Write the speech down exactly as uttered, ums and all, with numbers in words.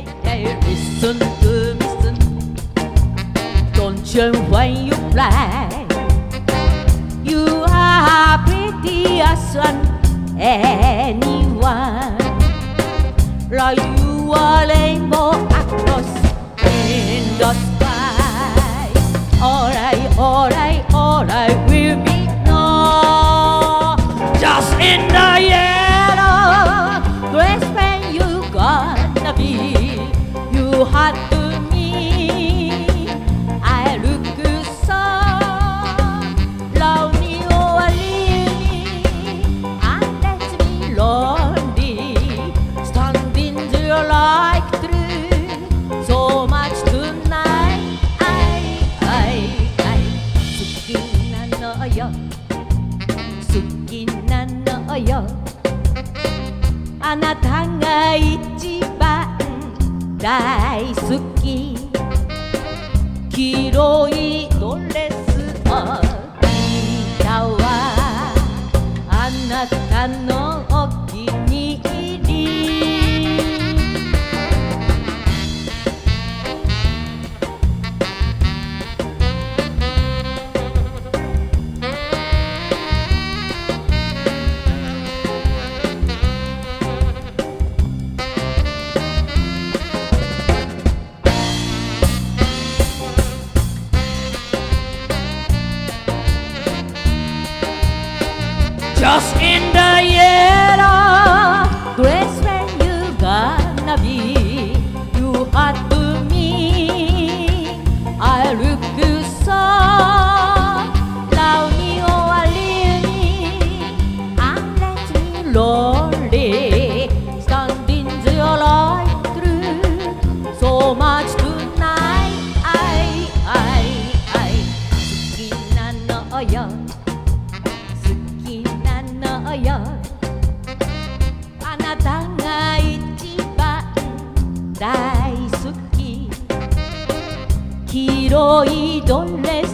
Hey, listen to listen. Don't you when you fly? You are pretty as anyone. Like you are rainbow across in the sky. Alright, alright, alright, we'll be no. Just in the yellow dress when you gonna be. You had to me. I look so lonely or lonely, and let me lonely. Standing there like through so much tonight. I, I, I, 好きなのよ、好きなのよ。あなたが一番大好き。黄色いドレスを着たわ。あなたのお気に入り。Just in the yellow dress when you gonna be. You had to me. I look so lonely or lonely, and let me lonely. Standing there right through so much tonight. I, I, I, 好きなのよ。あなたが一番大好き。黄色いドレス